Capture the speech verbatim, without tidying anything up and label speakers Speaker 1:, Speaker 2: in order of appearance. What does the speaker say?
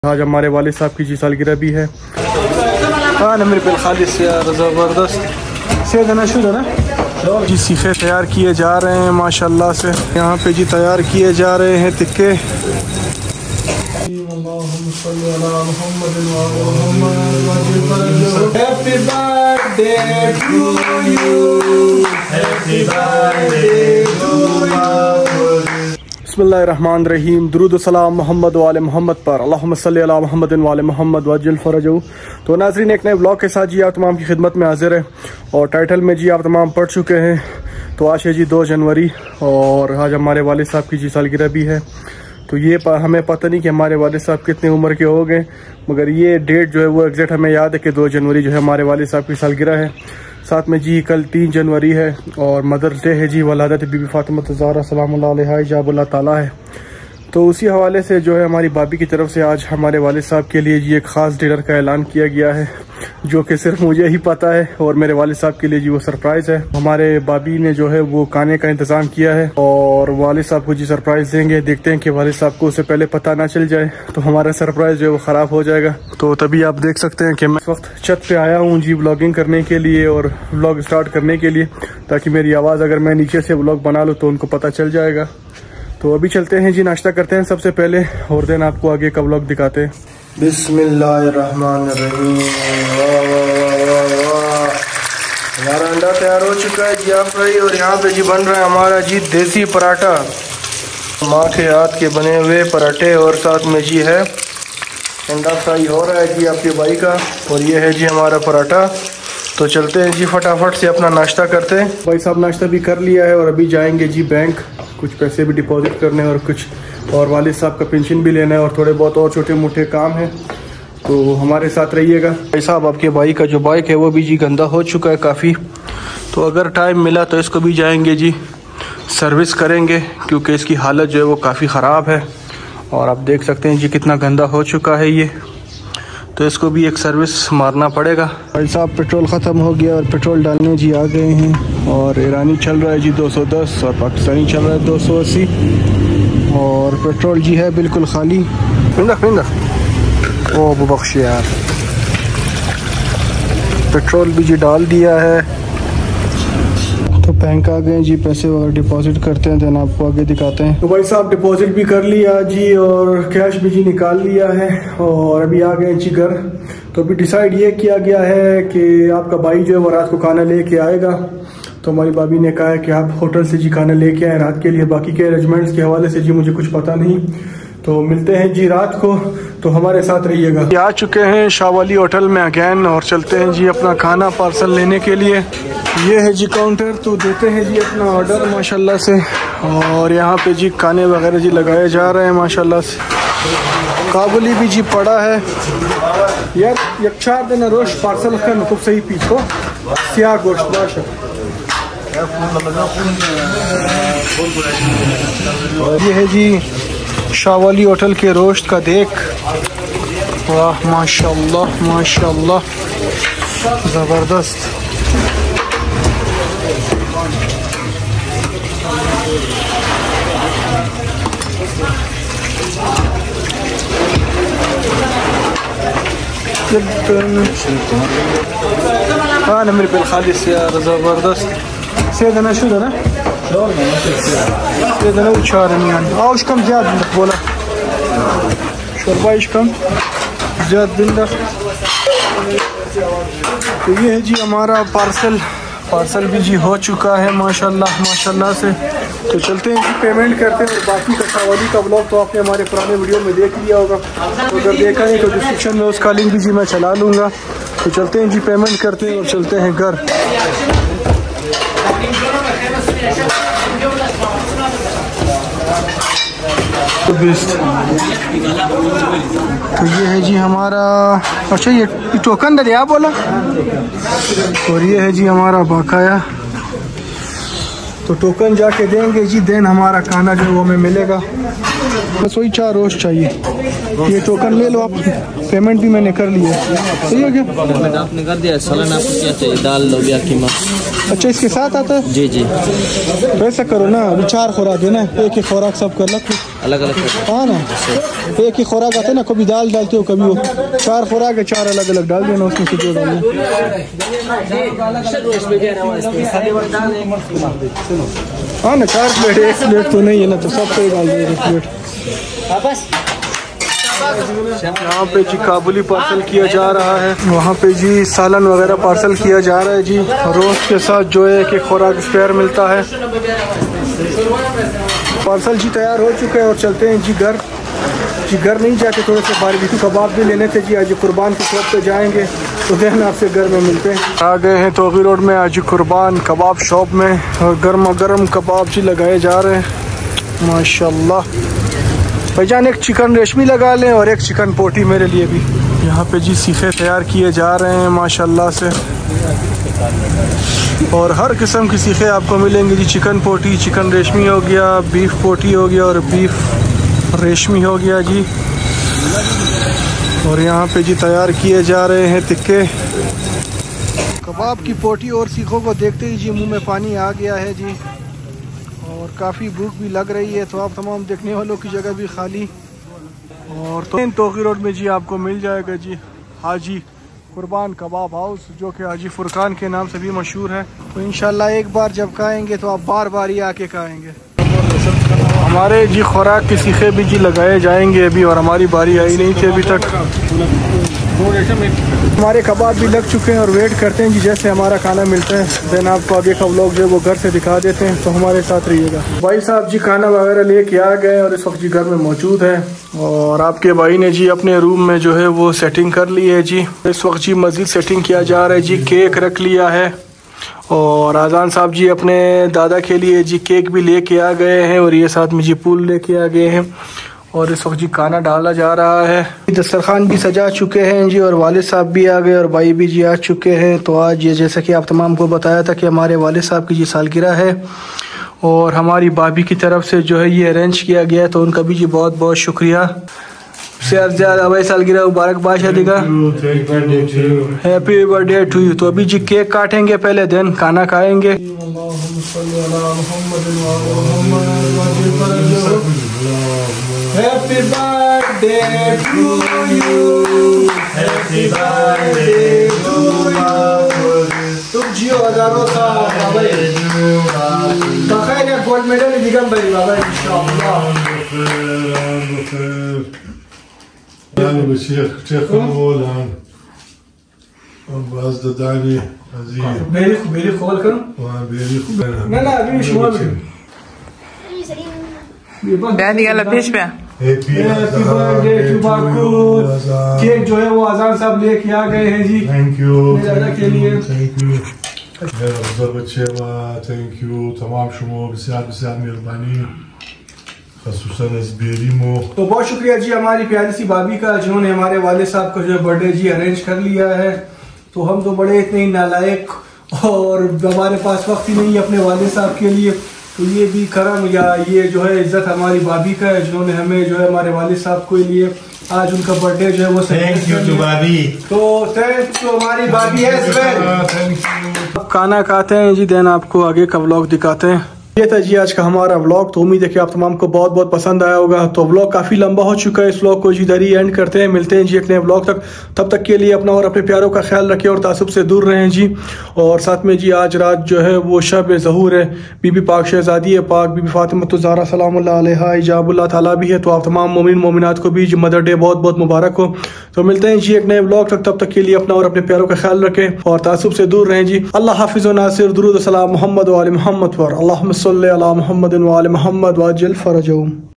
Speaker 1: आज हमारे वालिद साहब की जी सालगिरह भी है। हाँ नमर पे खालिस यार ज़बरदस्त से देना शुरू ना जी। सीखे तैयार किए जा रहे हैं माशाल्लाह से। यहाँ पे जी तैयार किए जा रहे हैं तिक्के। Happy birthday to you, happy birthday to you. बिस्मिल्लाहिर्रहमानिर्रहीम। दुरूद सलाम मोहम्मद वाले मोहम्मद पर, अल्लाहुम्मा सल्ली अला मोहम्मद वाले मोहम्मद वज्जल फरजहू। तो नाज़रीन एक नए ब्लॉग के साथ जी आप तमाम की खिदमत में हाजिर है और टाइटल में जी आप तमाम पढ़ चुके हैं। तो आज है जी दो जनवरी और आज हमारे वालिद साहब की जी सालगिरह भी है। तो ये पा, हमें पता नहीं कि हमारे वालिद साहब कितने उम्र के हो गए, मगर ये डेट जो है वो एग्जैक्ट हमें याद है कि दो जनवरी जो है हमारे वालिद साहब की सालगिरह है। साथ में जी कल तीन जनवरी है और मदर्स डे है जी। वलादत बीबी फातिमा ज़हरा सलामुल्लाह अलैहा इजाब अल्लाह ताला है। तो उसी हवाले से जो है हमारी भाभी की तरफ से आज हमारे वालिद साहब के लिए जी एक ख़ास डिनर का ऐलान किया गया है, जो कि सिर्फ मुझे ही पता है और मेरे वालिद साहब के लिए जी वो सरप्राइज़ है। हमारे भाभी ने जो है वो खाने का इंतज़ाम किया है और वालिद साहब को जी सरप्राइज़ देंगे। देखते हैं कि वालिद साहब को उससे पहले पता ना चल जाए तो हमारा सरप्राइज़ जो है वो ख़राब हो जाएगा। तो तभी आप देख सकते हैं कि मैं इस वक्त छत पे आया हूँ जी व्लॉगिंग करने के लिए और व्लॉग स्टार्ट करने के लिए, ताकि मेरी आवाज़ अगर मैं नीचे से व्लॉग बना लूँ तो उनको पता चल जाएगा। तो अभी चलते हैं जी, नाश्ता करते हैं सबसे पहले और देन आपको आगे का व्लॉग दिखाते हैं। बिस्मिल्लाहिर्रहमानिर्रहीम। वाह वाह वाह वाह, हमारा अंडा तैयार हो चुका है जी आप भाई। और यहाँ पे जी बन रहा है हमारा जी देसी पराठा, माँ के हाथ के बने हुए पराठे और साथ में जी है अंडा फ्राई हो रहा है जी आपके भाई का। और ये है जी हमारा पराठा। तो चलते हैं जी फटाफट से अपना नाश्ता करते हैं। भाई साहब नाश्ता भी कर लिया है और अभी जाएंगे जी बैंक, कुछ पैसे भी डिपॉजिट करने और कुछ और वालिद साहब का पेंशन भी लेना है और थोड़े बहुत और छोटे मोटे काम हैं। तो हमारे साथ रहिएगा। भाई साहब आपके भाई का जो बाइक है वो भी जी गंदा हो चुका है काफ़ी, तो अगर टाइम मिला तो इसको भी जाएंगे जी सर्विस करेंगे, क्योंकि इसकी हालत जो है वो काफ़ी ख़राब है और आप देख सकते हैं जी कितना गंदा हो चुका है ये। तो इसको भी एक सर्विस मारना पड़ेगा। भाई साहब पेट्रोल ख़त्म हो गया और पेट्रोल डालने जी आ गए हैं और ईरानी चल रहा है जी दो सौ दस और पाकिस्तानी चल रहा है दो सौ अस्सी और पेट्रोल जी है बिल्कुल खाली। फिंदा फिंदा ओ बख्श यार, पेट्रोल भी जी डाल दिया है। तो बैंक आ गए जी, पैसे वगैरह डिपॉजिट करते हैं देन आपको आगे दिखाते हैं। तो भाई साहब डिपॉजिट भी कर लिया जी और कैश भी जी निकाल लिया है और अभी आ गए जी घर। तो अभी डिसाइड ये किया गया है कि आपका भाई जो है वो रात को खाना लेके आएगा। तो हमारी भाभी ने कहा है कि आप होटल से जी खाना लेके आए रात के लिए, बाकी के अरेंजमेंट्स के हवाले से जी मुझे कुछ पता नहीं। तो मिलते हैं जी रात को, तो हमारे साथ रहिएगा। आ चुके हैं शाहवाली होटल में अगैन और चलते हैं जी अपना खाना पार्सल लेने के लिए। ये है जी काउंटर, तो देते हैं जी अपना ऑर्डर माशाल्लाह से। और यहाँ पे जी खाने वगैरह जी लगाए जा रहे हैं माशाल्लाह से। काबुली भी जी पड़ा है यार, यक्षार देना रोश पार्सल खन खूब सही पीछो क्या गोश्त माशा। ये है जी शाहवाली होटल के रोस्ट का देख, वाह माशाल्लाह माशाल्लाह ज़बरदस्त। हाँ नमर पे खालिस यार ज़बरदस्त से देना शुरू ना ये उछार आउश कम ज्यादा बोला शोरबा कम ज्यादा बिंदा। तो ये है जी हमारा पार्सल पार्सल भी जी हो चुका है माशाल्लाह माशाल्लाह से। तो चलते हैं जी पेमेंट करते हैं और बाकी का शाहवाली का ब्लॉग तो आपने हमारे पुराने वीडियो में देख लिया होगा, तो अगर देखा है तो डिस्क्रिप्शन में उसका लिंक भी जी मैं चला लूँगा। तो चलते हैं जी पेमेंट करते हैं और चलते हैं घर। तो ये है जी हमारा, अच्छा ये टोकन दरिया बोला। और ये है जी हमारा बकाया। तो तो टोकन जाके देंगे जी, देन हमारा खाना जो है वो हमें मिलेगा। बस वही चार रोज चाहिए। ये टोकन ले लो आप, पेमेंट भी मैंने कर लिया। सही है क्या?
Speaker 2: पेमेंट आपने कर दिया। सालाना आपको क्या चाहिए? दाल, लोबिया, कीमा।
Speaker 1: अच्छा, इसके साथ आता है?
Speaker 2: जी जी।
Speaker 1: तो ऐसा करो ना, अभी चार खुराक है ना, एक ही खुराक सब कर लो
Speaker 2: अलग अलग।
Speaker 1: हाँ ना, एक ही खुराक आता है ना, कभी दाल डालते हो कभी वो, चार खुराक है, चार अलग अलग डाल देना उसमें से जो डालना। हाँ ना, चार प्लेट, एक प्लेट तो नहीं है ना, तो सब पे डाल देंगे एक प्लेट। यहाँ पे जी काबुली पार्सल किया जा रहा है, वहाँ पे जी सालन वगैरह पार्सल किया जा रहा है जी। रोस्ट के साथ जो है कि खुराक स्पेयर मिलता है। पार्सल जी तैयार हो चुके हैं और चलते हैं जी घर। जी घर नहीं जाके थोड़े से बारबेक्यू कबाब भी लेने थे जी, आज कुर्बान की शॉप पे जाएंगे, तो देन आपसे घर में मिलते हैं। आ गए हैं तोगी रोड में आज कुर्बान कबाब शॉप में, और गर्मा गर्म कबाब जी लगाए जा रहे हैं माशाल्लाह। भाईजान एक चिकन रेशमी लगा लें और एक चिकन पोटी मेरे लिए भी। यहाँ पे जी सीखे तैयार किए जा रहे हैं माशाल्लाह से, और हर किस्म की सीखे आपको मिलेंगी जी। चिकन पोटी, चिकन रेशमी हो गया, बीफ पोटी हो गया और बीफ रेशमी हो गया जी। और यहाँ पे जी तैयार किए जा रहे हैं टिक्के। कबाब की पोटी और सीखों को देखते ही जी मुंह में पानी आ गया है जी, और काफ़ी भूख भी लग रही है। तो आप तमाम देखने वालों की जगह भी खाली, और तो तोगी रोड में जी आपको मिल जाएगा जी हाजी कुर्बान कबाब हाउस, जो कि हाजी फुरकान के नाम से भी मशहूर है। तो इंशाल्लाह एक बार जब खाएंगे तो आप बार बार ही आके खाएंगे। हमारे जी खुराक के सीखे भी जी लगाए जाएंगे अभी, और हमारी बारी आई नहीं थी अभी तक। हमारे कबाब भी लग चुके हैं और वेट करते हैं जी जैसे हमारा खाना मिलता है, देन आपको आगे का व्लॉग जो है वो घर से दिखा देते हैं, तो हमारे साथ रहिएगा। भाई साहब जी खाना वगैरह लेके आ गए और इस वक्त जी घर में मौजूद है, और आपके भाई ने जी अपने रूम में जो है वो सेटिंग कर ली है जी। इस वक्त जी मजीद सेटिंग किया जा रहा है जी। केक रख लिया है, और आज़ान साहब जी अपने दादा के लिए जी केक भी लेके आ गए हैं, और ये साथ में जी पूल लेके आ गए हैं, और इस वक्त जी खाना डाला जा रहा है। दस्तरखान भी सजा चुके हैं जी, और वालिद साहब भी आ गए और भाई भी जी आ चुके हैं। तो आज ये जैसा कि आप तमाम को बताया था कि हमारे वालिद साहब की जी सालगिरह है, और हमारी भाभी की तरफ से जो है ये अरेंज किया गया है, तो उनका भी जी बहुत बहुत शुक्रिया। ज़्यादा भाई सालगिरह मुबारकबाद शादी का, हैप्पी बर्थडे टू यू। तो अभी जी केक काटेंगे पहले, देन खाना खाएंगे। Happy birthday to you, happy birthday to you, तुम जियो हजारों साल भाई, बखैर गोल्ड मेडल दिगम भाई बाबा इंशाअल्लाह।
Speaker 3: يعني بالشيخ شيخ الغولان وقصد داني عزيز
Speaker 1: بيريخ بيريخ خول كانوا
Speaker 3: بيريخ
Speaker 1: لا لا أبي مش مهم
Speaker 4: دادي يلا पेश पे
Speaker 1: हैप्पी बर्थडे टू बाकू। केक जो है वो आज़ान साहब लेके आ गए हैं जी,
Speaker 3: थैंक यू
Speaker 1: के लिए।
Speaker 3: थैंक यू ضربة شيما थैंक यू तमाम شمو بسيار بسيار مهرباني खसूसन बेरीमो। तो
Speaker 1: बहुत शुक्रिया जी हमारी प्यारी सी भाभी का, जिन्होंने हमारे वाले साहब का जो बर्थडे जी अरेंज कर लिया है। तो हम तो बड़े इतने ही नालायक, और हमारे पास वक्त ही नहीं है अपने वाले साहब के लिए, तो ये भी करम या ये जो है इज्जत हमारी भाभी का है, जिन्होंने हमें जो है हमारे वाले साहब के लिए आज उनका बर्थडे जो है वो
Speaker 3: थैंक यू टू भाभी।
Speaker 1: तो थैंक यू हमारी भाभी है। खाना खाते हैं जी, देन आपको आगे का व्लॉग दिखाते हैं। ये था जी आज का हमारा व्लॉग। तो उम्मीद है कि आप तमाम को बहुत बहुत पसंद आया होगा। तो व्लॉग काफ़ी लंबा हो चुका है, इस व्लॉग को जी इधर ही एंड करते हैं। मिलते हैं जी एक नए व्लॉग तक, तब तक के लिए अपना और अपने प्यारों का ख्याल रखें और तासुब से दूर रहें जी। और साथ में जी आज रात जो है वो शब ज़हूर है, बीबी पाक शहजादी है पाक बीबी फातिमा ज़हरा सलामुल्लाह अलैहा इजाबुल्लाह ताला भी है। तो आप तमाम मोमिन मोमिनात को भी मदर डे बहुत बहुत मुबारक हो। तो मिलते हैं जी एक नए व्लॉग तक, तब तक के लिए अपना और अपने प्यारों का ख्याल रखें और तासुब से दूर रहें जी। अल्लाह हाफिज़ व नासिर। दुरूद सलाम मोहम्मद व आले मोहम्मद पर अल्लाहुम्मा सल्लि अला मोहम्मद व आले मोहम्मद वाजिल फरजहुम।